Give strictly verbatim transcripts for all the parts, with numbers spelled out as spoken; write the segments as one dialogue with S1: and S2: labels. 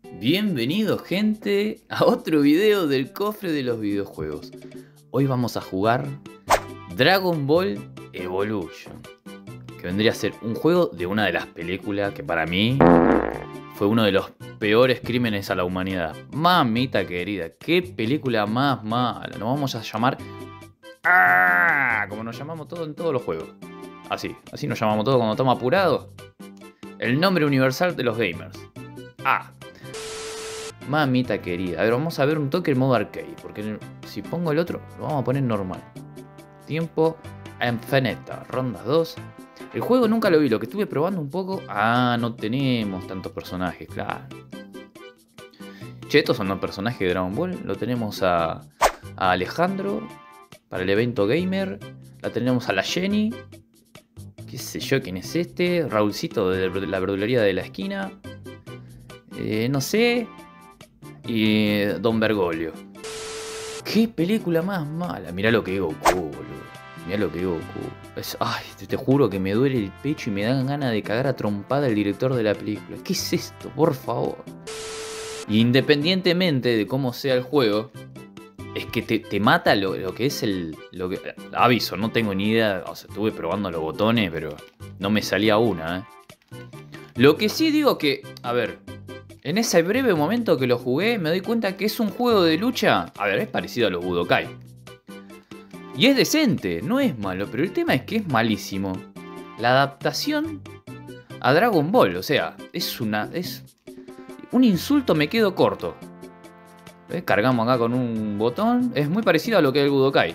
S1: Bienvenido, gente, a otro video del cofre de los videojuegos. Hoy vamos a jugar Dragon Ball Evolution, que vendría a ser un juego de una de las películas que para mí fue uno de los peores crímenes a la humanidad. Mamita querida, qué película más mala. Nos vamos a llamar ¡Ah! Como nos llamamos todos en todos los juegos. Así, así nos llamamos todos cuando estamos apurados. El nombre universal de los gamers. Ah. Mamita querida. A ver, vamos a ver un toque el modo arcade. Porque si pongo el otro, lo vamos a poner normal. Tiempo infinita. Ronda dos. El juego nunca lo vi. Lo que estuve probando un poco. Ah, no tenemos tantos personajes, claro. Che, estos son los personajes de Dragon Ball. Lo tenemos a, a Alejandro para el evento gamer. La tenemos a la Jenny. Qué sé yo quién es este. Raulcito de la verdulería de la esquina. Eh, no sé. Y Don Bergoglio. Qué película más mala. Mirá lo que es Goku, boludo. Mirá lo que es Goku. Es, ay, te, te juro que me duele el pecho y me dan ganas de cagar a trompada el director de la película. ¿Qué es esto? Por favor. Y independientemente de cómo sea el juego, es que te, te mata lo, lo que es el... Lo que, aviso, no tengo ni idea. O sea, estuve probando los botones, pero no me salía una, ¿eh? Lo que sí digo que... A ver... En ese breve momento que lo jugué, me doy cuenta que es un juego de lucha. A ver, es parecido a los Budokai. Y es decente, no es malo, pero el tema es que es malísimo. La adaptación a Dragon Ball, o sea, es una... es un insulto, me quedo corto. ¿Ves? Cargamos acá con un botón. Es muy parecido a lo que es el Budokai.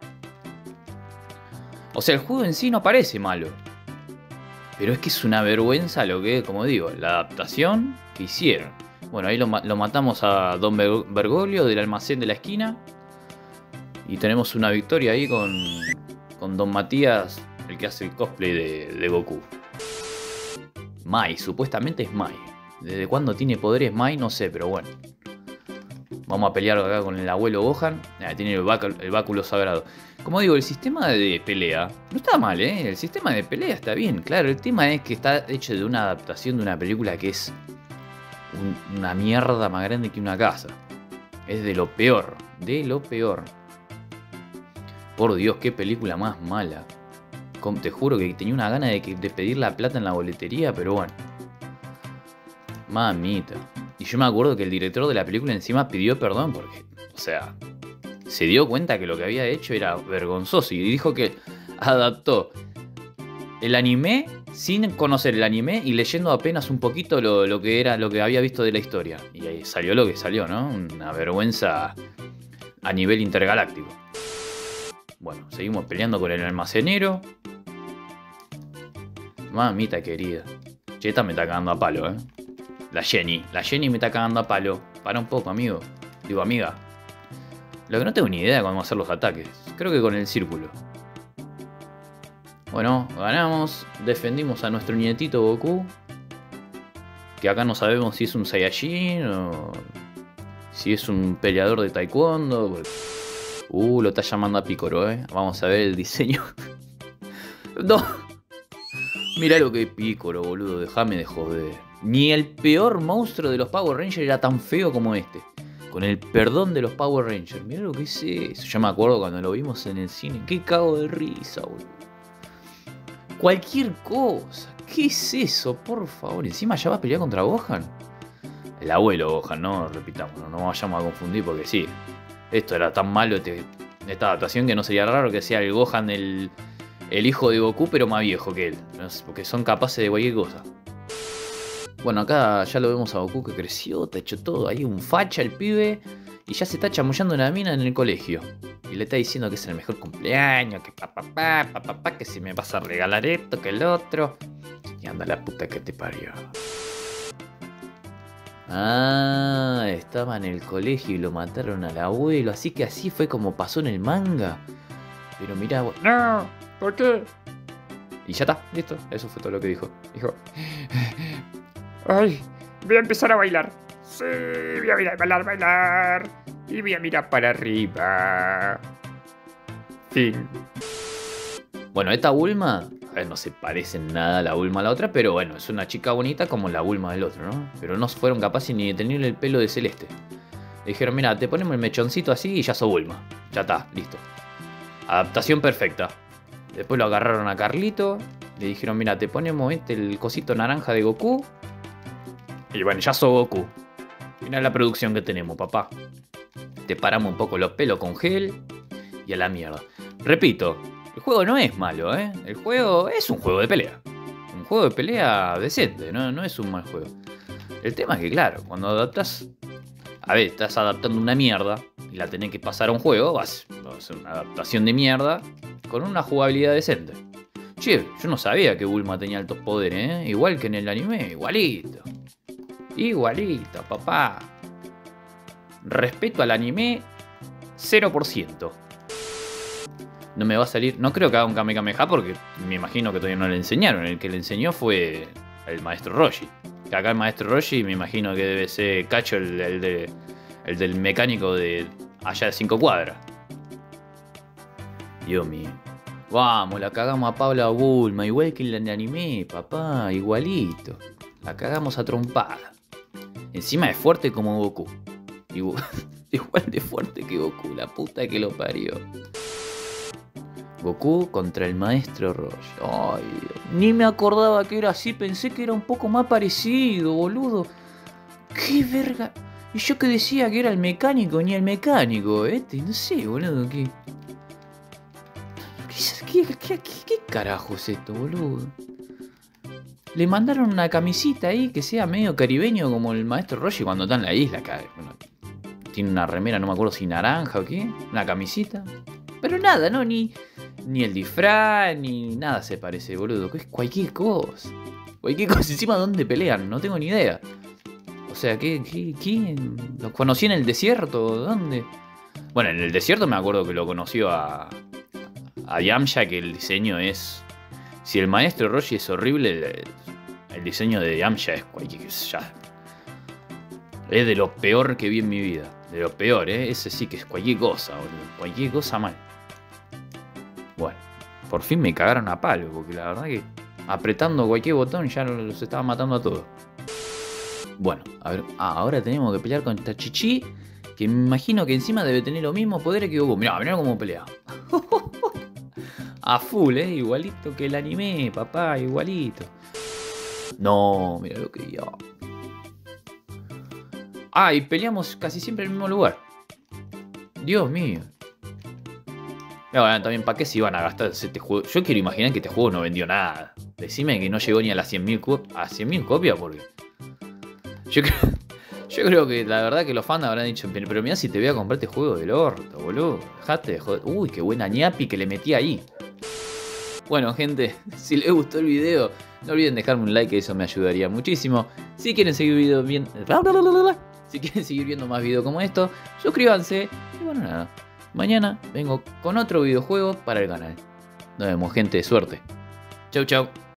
S1: O sea, el juego en sí no parece malo. Pero es que es una vergüenza lo que, como digo, la adaptación que hicieron. Bueno, ahí lo, lo matamos a Don Bergoglio del almacén de la esquina. Y tenemos una victoria ahí con, con Don Matías, el que hace el cosplay de, de Goku. Mai, supuestamente es Mai. ¿Desde cuándo tiene poderes Mai? No sé, pero bueno. Vamos a pelear acá con el abuelo Gohan. Ah, tiene el, báculo, el báculo sagrado. Como digo, el sistema de pelea no está mal, ¿eh? El sistema de pelea está bien. Claro, el tema es que está hecho de una adaptación de una película que es un, una mierda más grande que una casa. Es de lo peor. De lo peor. Por Dios, qué película más mala. Te juro que tenía una gana de, que, de pedir la plata en la boletería, pero bueno. Mamita. Y yo me acuerdo que el director de la película encima pidió perdón porque, o sea, se dio cuenta que lo que había hecho era vergonzoso y dijo que adaptó el anime sin conocer el anime y leyendo apenas un poquito lo, lo que era lo que había visto de la historia. Y ahí salió lo que salió, ¿no? Una vergüenza a nivel intergaláctico. Bueno, seguimos peleando con el almacenero. Mamita querida. Cheta me está cagando a palo, ¿eh? La Jenny, la Jenny me está cagando a palo. Para un poco, amigo. Digo, amiga. Lo que no tengo ni idea de cómo hacer los ataques. Creo que con el círculo. Bueno, ganamos. Defendimos a nuestro nietito Goku. Que acá no sabemos si es un Saiyajin o si es un peleador de taekwondo. Uh, lo está llamando a Piccolo, eh. Vamos a ver el diseño. No. Mirá lo que es Piccolo, boludo. Déjame de joder. Ni el peor monstruo de los Power Rangers era tan feo como este. Con el perdón de los Power Rangers. Mirá lo que es eso. Yo me acuerdo cuando lo vimos en el cine. Qué cago de risa, boludo. Cualquier cosa. ¿Qué es eso? Por favor. Encima ya va a pelear contra Gohan. El abuelo Gohan, no repitamos. No nos vayamos a confundir porque sí. Esto era tan malo, este, esta adaptación, que no sería raro que sea el Gohan el, el hijo de Goku, pero más viejo que él. ¿No? Porque son capaces de cualquier cosa. Bueno, acá ya lo vemos a Goku que creció, está hecho todo ahí, un facha el pibe. Y ya se está chamullando una mina en el colegio. Y le está diciendo que es el mejor cumpleaños, que papá, papá, papá, pa, pa, que si me vas a regalar esto, que el otro. Y anda la puta que te parió. Ah, estaba en el colegio y lo mataron al abuelo. Así que así fue como pasó en el manga. Pero mirá, no, ¿por qué? Y ya está, listo, eso fue todo lo que dijo. Dijo... Ay, voy a empezar a bailar. Sí, voy a bailar, bailar, bailar. Y voy a mirar para arriba. Fin. Bueno, esta Bulma, a ver, no se parece en nada a la Bulma a la otra, pero bueno, es una chica bonita como la Bulma del otro, ¿no? Pero no fueron capaces ni de tenerle el pelo de celeste. Le dijeron, mira, te ponemos el mechoncito así y ya sos Bulma. Ya está, listo. Adaptación perfecta. Después lo agarraron a Carlito. Le dijeron, mira, te ponemos este, el cosito naranja de Goku. Y bueno, ya sos Goku. Mirá la producción que tenemos, papá. Te paramos un poco los pelos con gel. Y a la mierda. Repito, el juego no es malo, ¿eh? El juego es un juego de pelea. Un juego de pelea decente, no, no es un mal juego. El tema es que, claro, cuando adaptas... A ver, estás adaptando una mierda y la tenés que pasar a un juego, vas a hacer una adaptación de mierda con una jugabilidad decente. Che, yo no sabía que Bulma tenía altos poderes, ¿eh? Igual que en el anime, igualito. Igualito, papá. Respeto al anime, cero por ciento. No me va a salir... No creo que haga un Kamehameha porque me imagino que todavía no le enseñaron. El que le enseñó fue el maestro Roshi. Que acá el maestro Roshi me imagino que debe ser Cacho, el, el, de, el del mecánico de allá de cinco cuadras. Dios mío. Vamos, la cagamos a Paula Bulma, igual que en el anime, papá, igualito. La cagamos a trompada. Encima es fuerte como Goku. Igual, igual de fuerte que Goku, la puta que lo parió. Goku contra el maestro Roshi. Ay, Dios. Ni me acordaba que era así, pensé que era un poco más parecido, boludo. Qué verga. Y yo que decía que era el mecánico, ni el mecánico, este, no sé, boludo, qué. ¿Qué, qué, qué, qué carajo es esto, boludo? Le mandaron una camisita ahí que sea medio caribeño como el maestro Roshi cuando está en la isla. Bueno, tiene una remera, no me acuerdo si naranja o qué. Una camisita. Pero nada, ¿no? Ni, ni el disfraz, ni nada se parece, boludo. Es cualquier cosa. Cualquier cosa. Encima, ¿dónde pelean? No tengo ni idea. O sea, ¿qué, qué, quién? ¿Los conocí en el desierto? ¿Dónde? Bueno, en el desierto me acuerdo que lo conoció a... A Yamcha, que el diseño es... Si el maestro Roshi es horrible, el, el diseño de Yamcha es cualquier... Ya, es de lo peor que vi en mi vida. De lo peor, ¿eh? Ese sí que es cualquier cosa, boludo. Cualquier cosa mal. Bueno, por fin me cagaron a palo, porque la verdad que apretando cualquier botón ya los estaba matando a todos. Bueno, a ver, ah, ahora tenemos que pelear contra Chichi, que me imagino que encima debe tener los mismos poderes que Goku. Mirá, mirá cómo pelea. A full, eh, igualito que el anime, papá, igualito. No, mira lo que yo. Ah, y peleamos casi siempre en el mismo lugar. Dios mío. Y bueno, también, ¿para qué se iban a gastar este juego? Yo quiero imaginar que este juego no vendió nada. Decime que no llegó ni a las cien mil copias, porque... Yo creo, yo creo que la verdad que los fans habrán dicho, pero, pero mirá si te voy a comprar este juego del orto, boludo. Dejate de joder. Uy, qué buena ñapi que le metí ahí. Bueno, gente, si les gustó el video, no olviden dejarme un like, que eso me ayudaría muchísimo. Si quieren seguir video bien... Si quieren seguir viendo más videos como esto, suscríbanse. Y bueno, nada. Mañana vengo con otro videojuego para el canal. Nos vemos, gente. Suerte. Chau, chau.